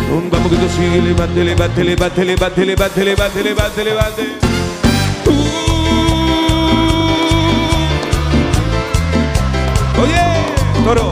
Vamos que tú sigue, levante, levante, levante, levante, levante, levante, levante, levante. Oye, toro.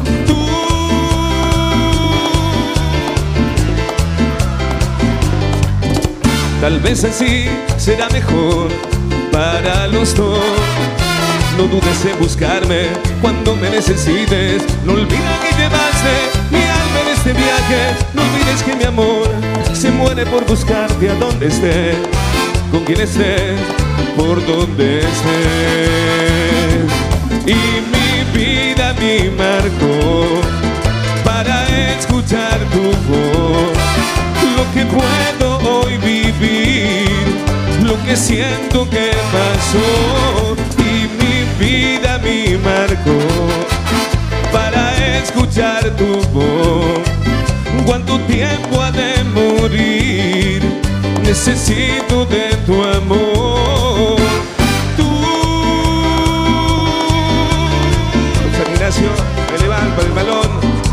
Tal vez así será mejor para los dos. No dudes en buscarme cuando me necesites. No olvides que llevaste mi alma en este viaje. No olvides que mi amor se muere por buscarte a donde estés, con quien estés, por donde estés. Y mi vida me marcó para escuchar tu voz. Lo que puedo hoy vivir, lo que siento que pasó. Y mi vida me marcó para escuchar tu voz. ¿Cuánto tiempo ha de morir? Necesito de tu amor. Tú, San Ignacio, me levanto el balón.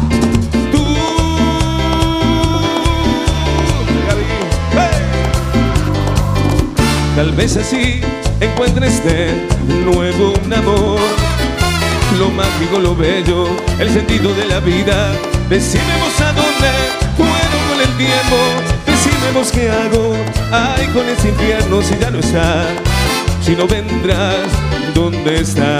Tal vez así encuentres de nuevo un amor. Lo mágico, lo bello, el sentido de la vida. Decimos a dónde puedo con el tiempo. Decimos qué hago, ay, con ese infierno si ya no estás. Si no vendrás, ¿dónde estarás?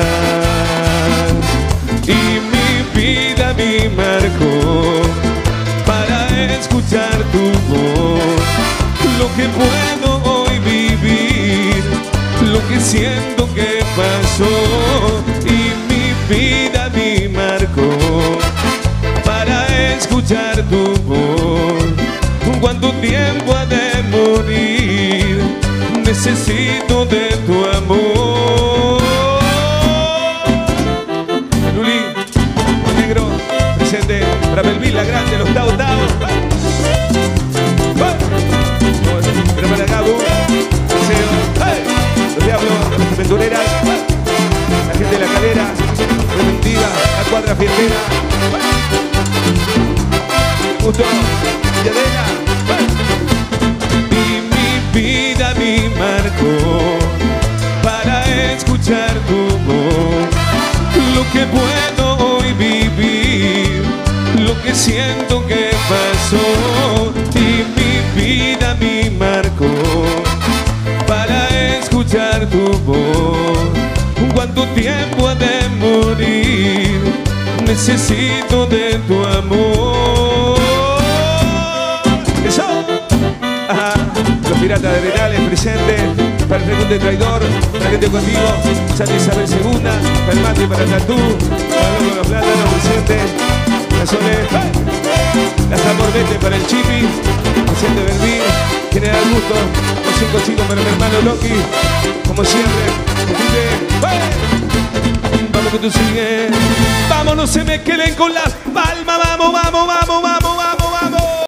Y mi vida me marcó para escuchar tu voz. Lo que puedo hoy vivir, lo que siento que pasó. Y mi vida me marcó para escuchar tu voz. ¿Cuánto tiempo ha de morir? Necesito de tu amor. Luli, negro, presente para Belville, la grande, los Tao Tao. Pero para Gabu, los diablos, las aventureras, la gente de la calera, preventiva, la cuadra fiestera. Justo, Villadena. Y mi vida me marcó para escuchar tu voz. Lo que puedo hoy vivir, lo que siento que pasó. Y mi vida me marcó para escuchar tu voz. ¿Cuánto tiempo ha de morir? Necesito de tu amor. Eso. Ajá. Los piratas de Renales presentes. Para el Frecuente Traidor, para gente contigo, Santa Isabel II, para el Mate, para el Tatú, para el Los Plátanos presentes. La Sole, la Zamorvete para el Chipi, presente Belville, General Gusto, los 5 chicos para mi hermano Loki, como siempre, vamos que tú sigues, vamos, no se me queden con las palmas, vamos, vamos, vamos, vamos.